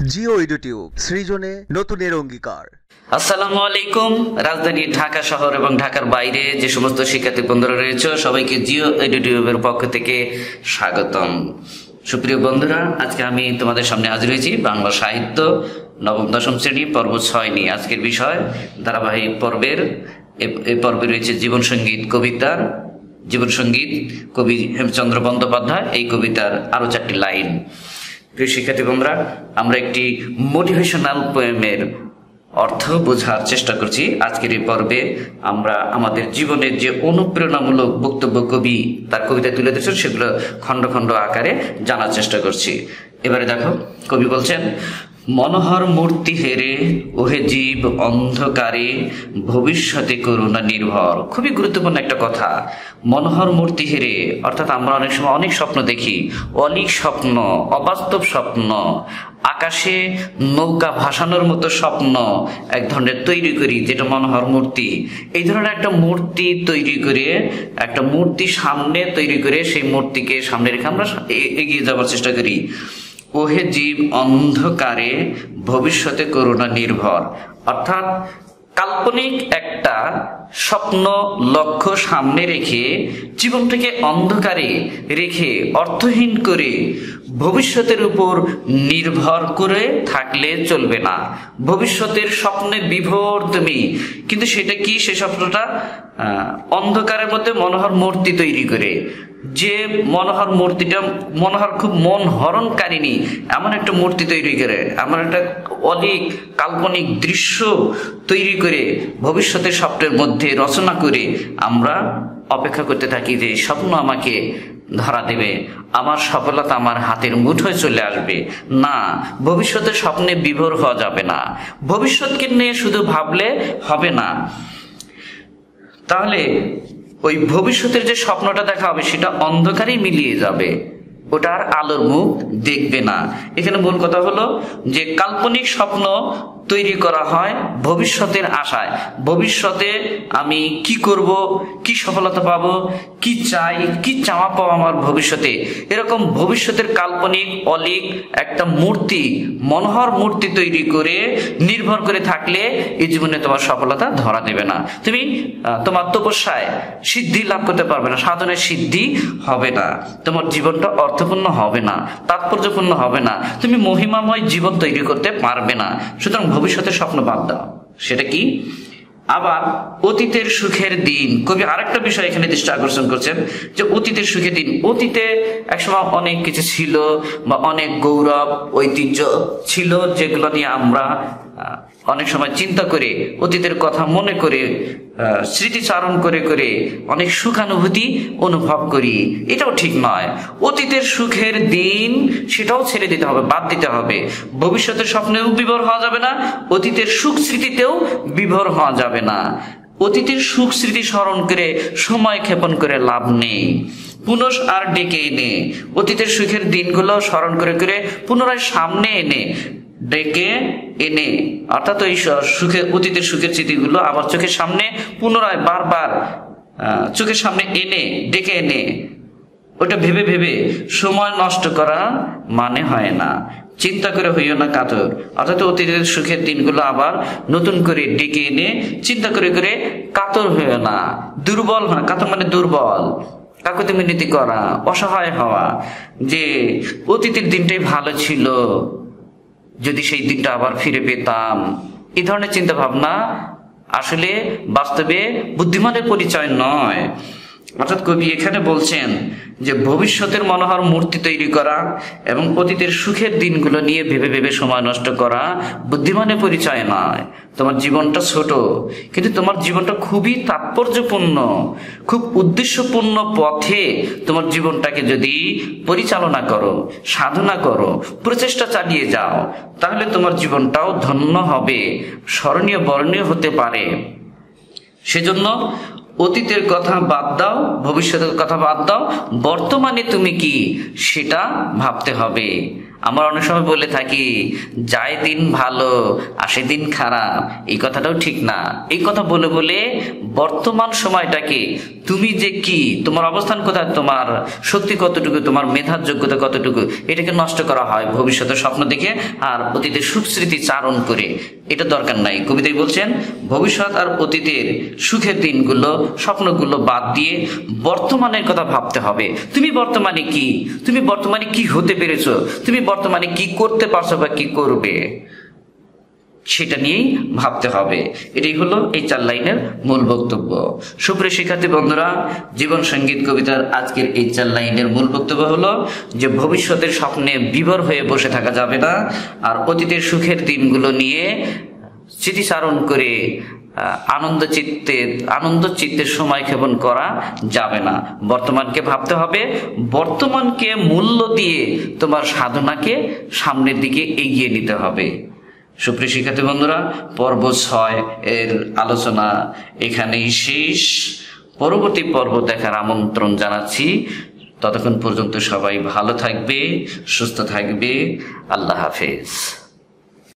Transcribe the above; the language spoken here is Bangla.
জিও ইউটিউব সৃজনে নতুনের অঙ্গীকার। আসসালামু আলাইকুম। রাজধানী ঢাকা শহর এবং ঢাকার বাইরে যে সমস্ত শিক্ষার্থী বন্ধুরা রয়েছে সবাইকে জিও ইউটিউবের পক্ষ থেকে স্বাগতম। সুপ্রিয় বন্ধুরা, আজকে আমি তোমাদের সামনে হাজির হয়েছি বাংলা সাহিত্য নবম দশম শ্রেণী পর্ব 6 নিয়ে। আজকের বিষয় ধারাবাহিক পর্বের এই পর্বে রয়েছে জীবন সঙ্গীত কবিতার জীবন সঙ্গীত কবি হেমচন্দ্র বন্দ্যোপাধ্যায়। এই কবিতার আরো 4টি লাইন। প্রিয় শিক্ষার্থী বন্ধুরা, আমরা একটি মোটিভেশনাল পোয়েমের অর্থ বোঝার চেষ্টা করছি। আজকের এই পর্বে আমরা আমাদের জীবনের যে অনুপ্রেরণামূলক বক্তব্য কবি তার কবিতায় তুলে ধরেছেন সেগুলো খণ্ড খণ্ড আকারে জানার চেষ্টা করছি। এবারে দেখো, কবি বলছেন, মনোহর মূর্তি হেরে ওহে জীব অন্ধকারে ভবিষ্যতে করুণা নির্ভর। খুবই গুরুত্বপূর্ণ একটা কথা। মনোহর মূর্তি হেরে অর্থাৎ আমরা অনেক সময় অনেক স্বপ্ন দেখি, অনেক স্বপ্ন, অবাস্তব স্বপ্ন, আকাশে নৌকা ভাসানোর মতো স্বপ্ন এক ধরনের তৈরি করি, যেটা মনোহর মূর্তি। এই ধরনের একটা মূর্তি তৈরি করে, একটা মূর্তি সামনে তৈরি করে সেই মূর্তিকে সামনে রেখে আমরা এগিয়ে যাওয়ার চেষ্টা করি। ওহে জীব অন্ধকারে ভবিষ্যতে করুণা নির্ভর, অর্থাৎ কাল্পনিক একটা স্বপ্ন লক্ষ্য সামনে রেখে জীবনটাকে অন্ধকারে রেখে অর্থহীন করে ভবিষ্যতের উপর নির্ভর করে থাকলে চলবে না। ভবিষ্যতের স্বপ্নে বিভোর তুমি, কিন্তু সেটা কি? সে স্বপ্নটা অন্ধকারের মধ্যে মনোহর মূর্তি তৈরি করে, যে মনোহর মূর্তিটা মনোহর খুব মন হরণকারিণী এমন একটা মূর্তি তৈরি করে, এমন একটা অনেক কাল্পনিক দৃশ্য তৈরি করে ভবিষ্যতের স্বপ্নের মধ্যে রচনা করে আমরা অপেক্ষা করতে থাকি যে স্বপ্ন আমাকে ধরা দেবে, আমার সফলতা আমার হাতের মুঠোয় চলে আসবে। না, ভবিষ্যতের স্বপ্নে বিভোর হওয়া যাবে না। ভবিষ্যৎকে নিয়ে শুধু ভাবলে হবে না, তাহলে ওই ভবিষ্যতের যে স্বপ্নটা দেখা হবে সেটা অন্ধকারেই মিলিয়ে যাবে, ওটার আলোর মুখ দেখবে না। এখানে মূল কথা হলো যে কাল্পনিক স্বপ্ন তৈরি করা হয় ভবিষ্যতের আশায়। ভবিষ্যতে আমি কি করব, কি সফলতা পাবো, কি চাই, কি চাওয়া পাবো আমার ভবিষ্যতে, এরকম ভবিষ্যতের কাল্পনিক অলিক একটা মূর্তি, মনোহর মূর্তি তৈরি করে নির্ভর করে থাকলে এই জীবনে তোমার সফলতা ধরা দেবে না। তুমি তোমার তপস্যায় সিদ্ধি লাভ করতে পারবে না, সাধনের সিদ্ধি হবে না, তোমার জীবনটা অর্থপূর্ণ হবে না, তাৎপর্যপূর্ণ হবে না, তুমি মহিমাময় জীবন তৈরি করতে পারবে না। সুতরাং ভবিষ্যতের স্বপ্ন বাদ দাও। সেটা কি? আবার অতীতের সুখের দিন, কবি আরেকটা বিষয় এখানে দৃষ্টি আকর্ষণ করছেন যে অতীতের সুখের দিন। অতীতে একসময় অনেক কিছু ছিল বা অনেক গৌরব ঐতিহ্য ছিল, যেগুলো নিয়ে আমরা অনেক সময় চিন্তা করে অতীতের কথা মনে করে স্মৃতিচারণ করে করে অনেক সুখানুভূতি অনুভব করি। এটাও ঠিক নয়। অতীতের সুখের দিন সেটাও ছেড়ে দিতে হবে, বাদ দিতে হবে। ভবিষ্যতের স্বপ্নেও বিভোর হওয়া যাবে না, অতীতের সুখ স্মৃতিতেও বিভোর হওয়া যাবে না। অতীতের সুখ স্মৃতি স্মরণ করে সময় ক্ষেপণ করে লাভ নেই। পুনঃ আর ডেকে এনে অতীতের সুখের দিনগুলো স্মরণ করে করে পুনরায় সামনে এনে ডেকে এনে, অর্থাৎ ওই সুখের অতীতের সুখের স্মৃতিগুলো আবার চোখের সামনে পুনরায় বারবার চোখের সামনে এনে ডেকে এনে ওটা ভেবে ভেবে সময় নষ্ট করা মানে হয় না। চিন্তা করে হইও না কাতর, অর্থাৎ অতীতের সুখের দিনগুলো আবার নতুন করে ডেকে এনে চিন্তা করে করে কাতর হইও না, দুর্বল হয়। কাতর মানে দুর্বল, কাকুতি মিনতি করা, অসহায় হওয়া, যে অতীতের দিনটাই ভালো ছিল, যদি সেই দিনটা আবার ফিরে পেতাম। এই ধরনের চিন্তা ভাবনা আসলে বাস্তবে বুদ্ধিমানের পরিচয় নয়। অর্থাৎ কবি এখানে বলছেন যে ভবিষ্যতের মনোহর মূর্তি তৈরি করা এবং অতীতের সুখের দিনগুলো নিয়ে ভেবে ভেবে সময় নষ্ট করা বুদ্ধিমানের পরিচয় নয়। তোমার জীবনটা ছোট, কিন্তু তোমার জীবনটা খুবই তাৎপর্যপূর্ণ, খুব উদ্দেশ্যপূর্ণ পথে তোমার জীবনটাকে যদি পরিচালনা করো, সাধনা করো, প্রচেষ্টা চালিয়ে যাও, তাহলে তোমার জীবনটাও ধন্য হবে, স্মরণীয় বর্ণীয় হতে পারে। সেজন্য অতীতের কথা বাদ দাও, ভবিষ্যতের কথা বাদ দাও, বর্তমানে তুমি কি সেটা ভাবতে হবে। আমরা অনেক সময় বলে থাকি যায় দিন ভালো আসে দিন খারাপ, এই কথাটাও ঠিক না। এই কথা বলে বলে বর্তমান সময়টাকে, তুমি যে কি, তোমার অবস্থান কোথায়, তোমার শক্তি কতটুকু, তোমার মেধার যোগ্যতা কতটুকু, এটাকে নষ্ট করা হয় ভবিষ্যতের স্বপ্ন দেখে আর অতীতের সুস্মৃতি চারণ করে। এটা দরকার নাই। কবিতায় বলছেন ভবিষ্যৎ আর অতীতের সুখের দিনগুলো, স্বপ্নগুলো বাদ দিয়ে বর্তমানের কথা ভাবতে হবে। তুমি বর্তমানে কি, তুমি বর্তমানে কি হতে পেরেছো, তুমি বর্তমানে কি করতে পারছো বা কি করবে, সেটা নিয়েই ভাবতে হবে। এটাই হলো এই 4 লাইনের মূল বক্তব্য। সুপ্রিয় শিক্ষার্থী বন্ধুরা, জীবন সঙ্গীত কবিতার আজকের এই 4 লাইনের মূল বক্তব্য হলো যে ভবিষ্যতের স্বপ্নে বিভোর হয়ে বসে থাকা যাবে না, আর অতীতের সুখের দিনগুলো নিয়ে স্মৃতিচারণ করে আনন্দ চিত্তের সময় ক্ষেপণ করা যাবে না। বর্তমানকে ভাবতে হবে, বর্তমানকে মূল্য দিয়ে তোমার সাধনাকে সামনের দিকে এগিয়ে নিতে হবে। সুপ্রিয় শিক্ষার্থী বন্ধুরা, পর্ব 6 এর আলোচনা এখানেই শেষ। পরবর্তী পর্ব দেখার আমন্ত্রণ জানাচ্ছি। ততক্ষণ পর্যন্ত সবাই ভালো থাকবে, সুস্থ থাকবে। আল্লাহ হাফেজ।